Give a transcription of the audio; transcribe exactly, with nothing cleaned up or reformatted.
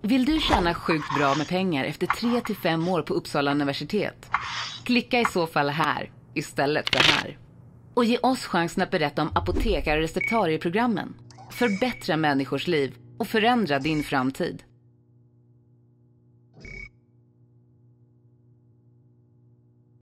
Vill du tjäna sjukt bra med pengar efter tre till fem år på Uppsala universitet? Klicka i så fall här istället för här. Och ge oss chansen att berätta om apotekar- och receptarieprogrammen. Förbättra människors liv och förändra din framtid.